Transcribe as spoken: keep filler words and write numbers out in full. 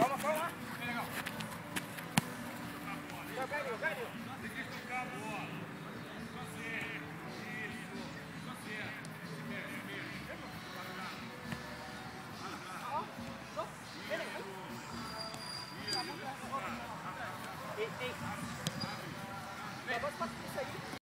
Calma, calma. Pega, pega, pega. Tem que tocar a bola.